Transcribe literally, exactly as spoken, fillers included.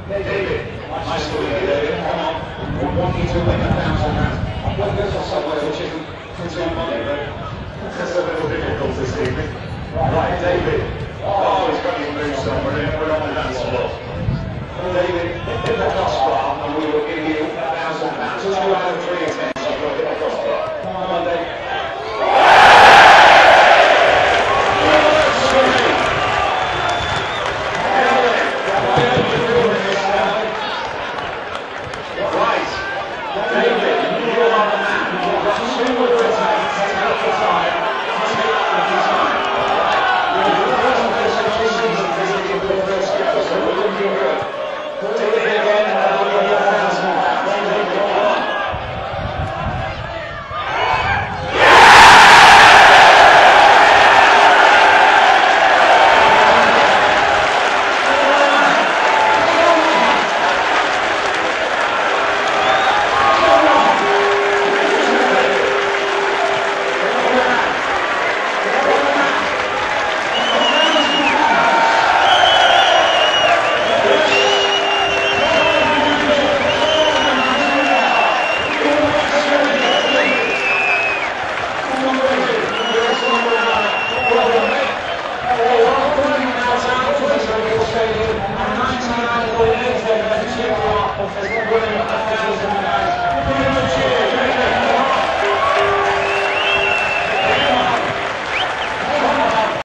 David, nice to meet you, David. Come on. We want you to win a thousand pounds. I'm going to go somewhere which isn't too money, but that's a little difficult this evening. Right, David. Oh, he's got his moves somewhere in. We're on the dance floor. David, hit the crossbar and we will give you a thousand pounds. Two out of three attempts. I've got to hit the crossbar. Come on, David. Well,